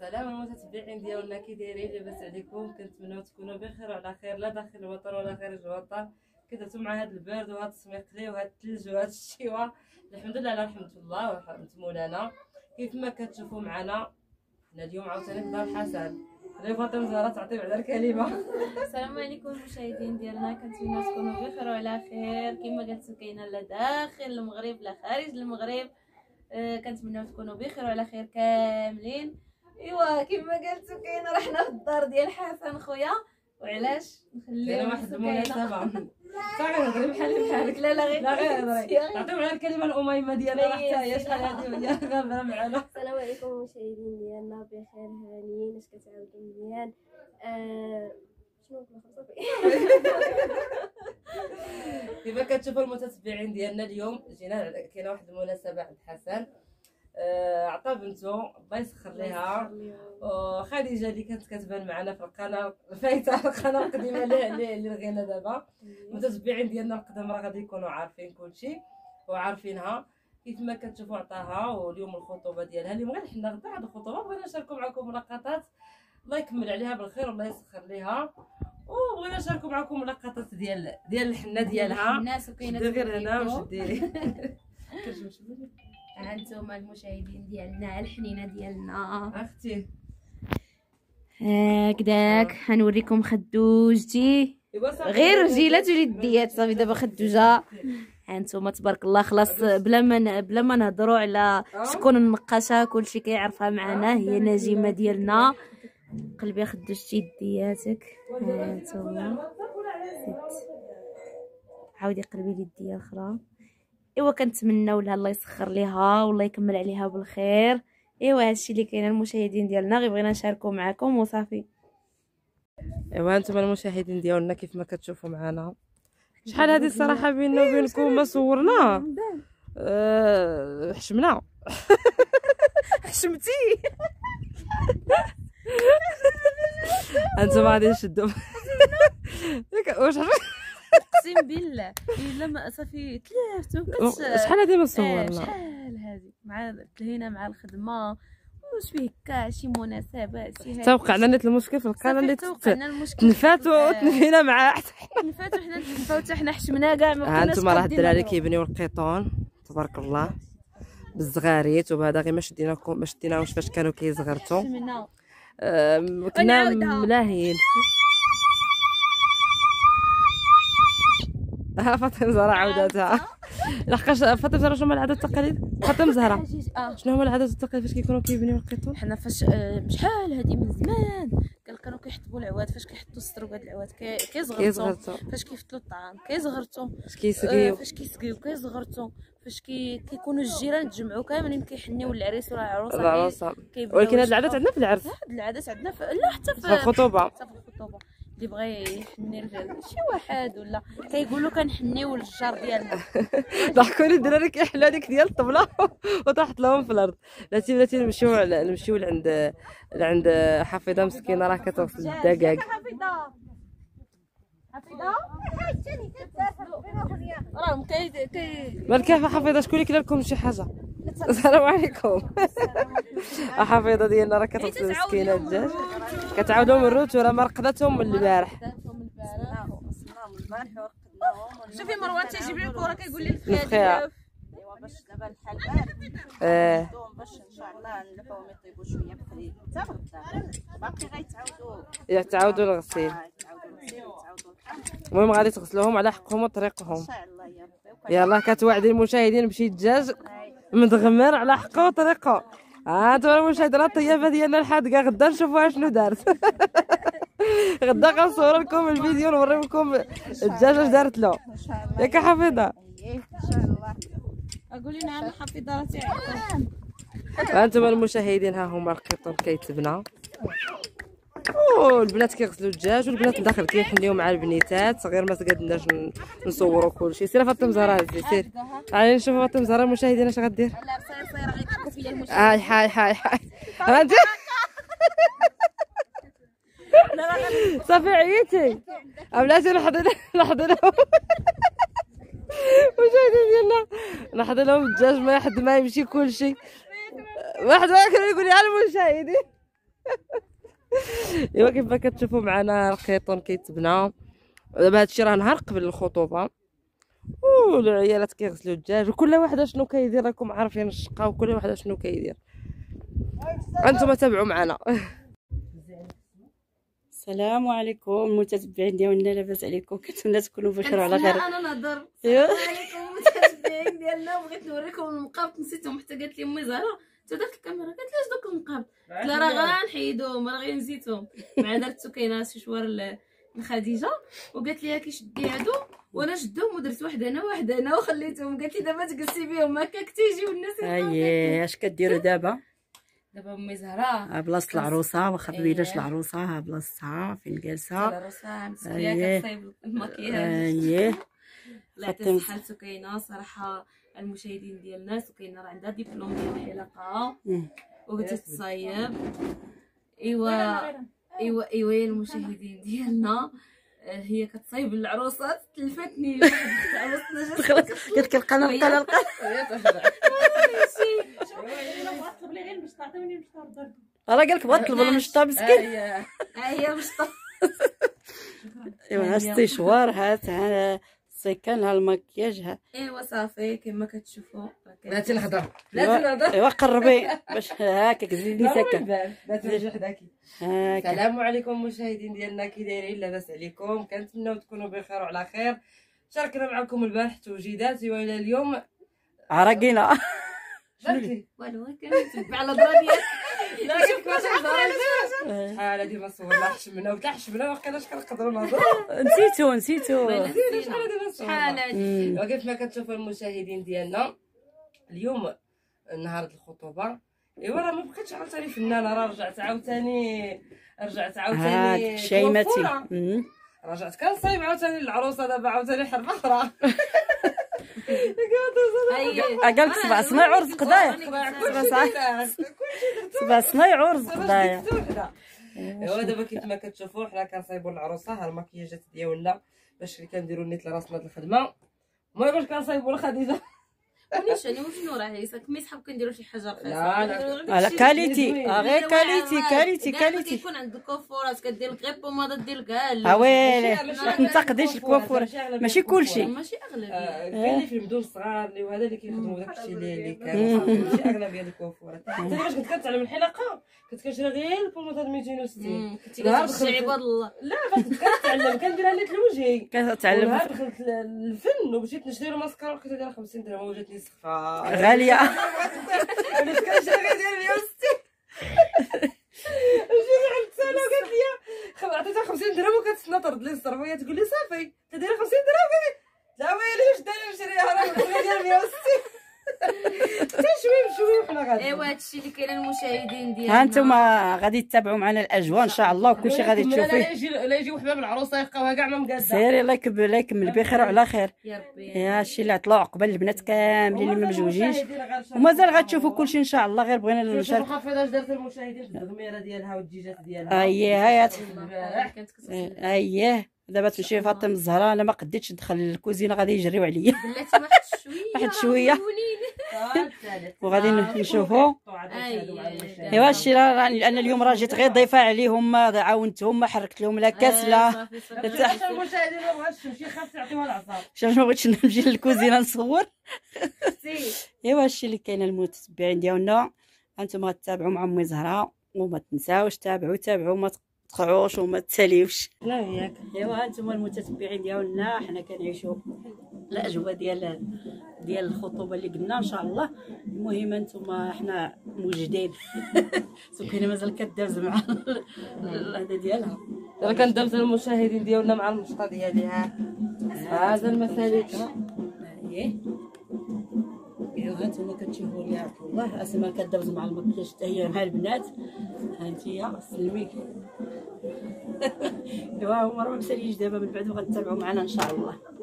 السلام المتتبعين ديالنا، كي دايرين؟ لاباس عليكم؟ كنتمنوا تكونوا بخير وعلى خير، لا داخل الوطن ولا خارج الوطن. كي درتو مع هذا البرد وهذا السميقلي وهذا الثلج وهذا الشتيوه؟ الحمد لله على رحمه الله ورحمه مولانا. كيف ما كتشوفوا معنا حنا اليوم عاوتاني في دار الحسن. خلي فاطمه زهره تعطي بعدا الكلمه. السلام عليكم المشاهدين ديالنا، كنتمنى تكونوا بخير وعلى خير. كما قلت كاينه لا داخل المغرب لا خارج المغرب. كنتمنى تكونوا بخير وعلى خير كاملين. ايوا كما قلتوا كاينه راه حنا في الدار ديال حسن خويا، وعلاش نخليو كاينه واحد المناسبه صافي هضري بحالك. لا غير هضري نعطيو على الكلمه الاميمه ديالنا راه حتى هي شحال هادي وهي غابره معنا. السلام عليكم المشاهدين ديالنا، بخير هانيين؟ اش كتعاودوا مزيان؟ شنو نقول صافي. كما كتشوفوا المتتبعين ديالنا اليوم جينا كاينه واحد المناسبه عند حسن. عطا بنتو الله يسخر ليها خديجه اللي كانت كتبان معنا في القناه الفايته، القناه القديمه اللي لغينا دابا. المتتبعين ديالنا القدام راه غادي يكونوا عارفين كلشي وعارفينها. كيف ما كتشوفوا عطاها، واليوم الخطوبه ديالها اليوم غير حنا غدا عاد الخطوبه بغينا نشاركوا معكم ملقطات. الله يكمل عليها بالخير والله يسخر ليها. وبغينا نشاركوا معكم ملقطات ديال الحنه ديالها. الناس وكاينه غير هنا واش ديري؟ هانتوما المشاهدين ديالنا، الحنينه ديالنا اختي هكداك. غنوريكم خدوجتي غير رجيلات وجديات. صافي دابا خدوجه هانتوما تبارك الله. خلاص بلا ما نهضروا على شكون النقاشه، كلشي كيعرفها معنا، هي نجيمه ديالنا. قلبي خدوجتي يدياتك هانتوما. عاودي قلبي اليديه الاخرى. ايوا كنتمناو لها الله يسخر ليها والله يكمل عليها بالخير. ايوا هادشي اللي كاين المشاهدين ديالنا، غير بغينا نشاركوا معكم وصافي. ايوا انتم المشاهدين ديالنا كيف ما كتشوفوا معنا شحال هذه الصراحه بيننا وبينكم ما صورنا. حشمنا. حشمتي. انتم غادي نشدوا. واش اقسم بالله الا ما صافي تلفتو. شحال هذه ما صورنا؟ شحال هذه مع تلهينا مع الخدمه واش فيه كاع شي مناسبات شي. توقعنا نيت المشكل في القناه اللي تنفاتوا تنفينا مع تنفاتوا حنا تنفاو حتى حنا حشمنا كاع ما كناش. انتم راه الدراري كيبنيو القيطون تبارك الله بالزغاريت وبهذا، غير ما شديناهمش فاش كانوا كيزغرتوا. كنا ملاهيين. فاطمه زهره عاودتها. لحقاش فاطمه زهره شنو هما العادات والتقاليد؟ فاطمه زهره شنو هما العادات والتقاليد فاش كيكونوا كيبنيو القيطون؟ حنا فاش شحال هادي من زمان كانوا كيحطوا العواد. فاش كيحطوا السرب هاد العواد كيزغرتوا. فاش كيفتلوا الطعام كيزغرتوا. فاش كيسقيو كيزغرتوا. فاش كيكونوا الجيران تجمعوا كاملين كيحنيو العريس ولا العروسه. ولكن هاد العادات عندنا في العرس. هاد العادات عندنا لا حتى في الخطوبه. اللي بغى يحني شي واحد ولا كيقولوا كنحنيو للجار ديالنا. ضحكوا لي الدراري كيحلوا هذيك ديال الطبله وطاحت لهم في الارض. بلاتي نمشيو لعند حفيظه مسكينه راه كتغسل الدجاج. حفيظه راهم مالك يا حفيظه؟ شكون اللي كلا لكم شي حاجه؟ السلام عليكم. حفيظه ديالنا راه كتغسل مسكينه الدجاج، كتعاود لهم الروت وراه ما رقدتهم من البارح. شوفي مروان تيجيب لي الكره كيقول لي الفخيعه. ايوا باش دابا الحال بارد باش ان شاء الله نلحوهم يطيبوا شويه بكري حتى غدا باقي يتعاودوا الغسيل. المهم غادي تغسلوهم على حقهم وطريقهم ان شاء الله يا ربي. يلاه كتوعدي المشاهدين بشي دجاج مدغمر على حقه وطريقه. انتم المشاهدين الطيبه ديالنا الحادقه غدا نشوفوها شنو دارت. غدا غنصور لكم الفيديو ونوري لكم الدجاج اش دارت له. ياك حفيظه؟ ان شاء الله. قولي نعم حفيظه راه تعيط. انتم المشاهدين ها هما القيطون كيتبنى والبنات كيغسلوا الدجاج والبنات داخل كيحنيو مع البنيتات. غير ما تقدرناش نصوروا كلشي. سير فاطمه زهره هزي سير. غادي نشوفوا فاطمه زهره المشاهدين اش غدير. لا صاير غيضحكوا فيا المشاهدين. هاي انت صافي عييتي بلاتي نحضر لهم المشاهدين ديالنا، نحضر لهم الدجاج ما يحد ما يمشي كلشي. واحد يقول لي على المشاهدين ايوا كيف ما كتشوفوا معنا الخيطون كيتبنى. دابا هادشي راه نهار قبل الخطوبه، والعيالات كيغسلوا الدجاج، وكل واحد شنو كيدير راكم عارفين الشقه، وكل واحد شنو كيدير. انتم تابعوا معنا. السلام عليكم المتتبعين ديالنا، لاباس عليكم؟ كنتمنى تكونوا بخير وعلى خير. انا نهضر. السلام عليكم المتابعين ديالنا، وبغيت نوريكم المقابط نسيتهم، حتى قالت لي امي زهره حتى دارت الكاميرا، قالت لي اش دوك المقابط؟ قلت لها راه غنحيدوهم، راه غير نسيتهم. مع درت كاينه شي شوار لخديجه، وقالت لي هاكي شدي هادو، وانا شدهم ودرت واحد هنا وخليتهم. قالت لي دابا تجلسي بهم هكاك تيجيو الناس. اييه اش كديروا دابا؟ دابا امي زهره بلاصه العروسه، واخا بيناش العروسه ها بلاصتها فين جالسه. العروسه مسكيه كتصايب المكياج. اييه الله يعطي الصحه. سكينه صراحه المشاهدين ديالنا، سكينه راه عندها دبلوم ديال الحلاقه وكتصايب. ايوا المشاهدين ديالنا، هي كتصايب العروسات. تلفتني واحد عروسنا قالت لك القناه القناه راه قال لك بغات تطلب المشطه مسكين. هي مشطه. ايوا السيشوار هات السكان ها المكياج ها. ايوا صافي كما كتشوفوا. بلاتي نهضر ايوا قربي باش هكاك زيدي ساكن. بلاتي حداكي. السلام عليكم المشاهدين ديالنا، كي دايرين؟ لاباس عليكم؟ كنتمنوا تكونوا بخير وعلى خير. شاركنا معكم البارح توجيدات، والى اليوم عراقينا. والو كنتبع على الهضره ديالك. لا كيف كنت شحال هادي ما صورنا حشمنا وتا حشمنا ما بقيناش كنقدروا نهضروا. نسيتو شحال هادي. وكيف ما كتشوفوا المشاهدين ديالنا اليوم نهار الخطوبه. ايوا راه ما بقيتش عاوتاني فنانه، راه رجعت عاوتاني شيمتي. رجعت كنصايب عاوتاني العروسه، دابا عاوتاني حرب اخرى. قال لك 7 سنين عرس قضايا. 7 سنين عرس قضايا. ايوا دابا كيف ما كتشوفوا حنا كنصايبوا العروسه. ها المكياجات ديالنا باش اللي كنديروا نيت لراسنا د الخدمه. المهم باش كنصايبوا لخديجه. ونيش انا وشنو راه عيساك مي صحاب كنديروا شي حاجه رخيصه. لا كاليتي غير كاليتي كيكون عند الكوافورات كدير لك غير بوماده ديال كاع. ويلي ما تنتقديش الكوافور، ماشي كلشي. ماشي اغلبيه. اللي في المدن الصغار اللي وهذا اللي كيخدموا داكشي اللي كان ماشي اغلبيه الكوافورات. حتى فاش كنت كنتعلم الحلاقه كنت كنشري غير البوماده 260. كنتي كتمشي عباد الله. لا فاش كنت كنتعلم كنديرها نيت لوجهي. كتعلم. نهار دخلت الفن ومشيت نشري له ماسكارا لقيتها دايره 50 درهم وجاتني سخفه غاليه. وليت كنشري غير ديال 160. جيت عند سنه وقالت لي عطيتها 50 درهم وكتسنى ترد لي الصرف، وهي تقول لي صافي انت دايره 50 درهم. قال لي لا ويلي واش دايره نشريها راه ديال 160. حتى شويه حنا غادي. ايوا هادشي اللي كاين المشاهدين ديالنا. ها انتما غادي تتابعوا معنا الاجواء ان شاء الله، وكلشي غادي تشوفيه. لا يجيو حباب العروسه يلقاوها كاع ما مقاده. سيري الله يكمل بخير وعلى خير. يا ربي. يا هادشي اللي عطلوا عقبال البنات كاملين اللي ما مزوجينش، ومازال غتشوفوا كلشي ان شاء الله. غير بغينا نشارك. شوفوا خافي دارت المشاهدين في الغميره ديالها والدجاجات ديالها. اييه هايات. كانت كتغسل. اييه دابا تمشي فاطمه الزهراء. انا ما قديتش ندخل للكوزينه، غادي يجريو عليا. بلاتي واحد شويه. وغادي نشوفوا. ايوا هادشي لان اليوم راه جيت غير ضيفه عليهم، ما عاونتهم، ما حركت لهم لا كاس لا حتى المشاهدين ما بغاش تمشي، خاص تعطيوها العصا. شاف ما بغيتش نمشي للكوزينه نصور. ايوا هادشي اللي كاين المتتبعين ديالنا، انتم غتتابعوا مع امي زهراء، وما تنساوش تابعوا ما تقطعوش وما تساليوش. لا ياك. ايوا انتم المتتبعين ديالنا، حنا كنعيشوا الاجواء ديال الخطوبه اللي قلنا ان شاء الله. المهم انتم حنا موجدين. سكينه مازال كدابز مع هذا ديالها. راه كندابز المشاهدين ديالنا مع المشطه ديالها. هذا المسالك. ايوا انتم كتشوفوا لي عبد الله اسماء كدابز مع المكياج حتى هي مع البنات. ها انتيا سلمي. ايوا هما راه ما مساليش دابا، من بعد غتتابعوا معنا ان شاء الله.